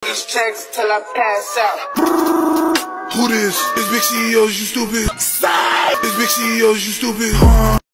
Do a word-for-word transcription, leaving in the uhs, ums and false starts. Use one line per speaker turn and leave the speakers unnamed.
these checks till I pass out.
Who this? It's Big C E Os, you stupid. It's Big C E Os, you stupid. Huh?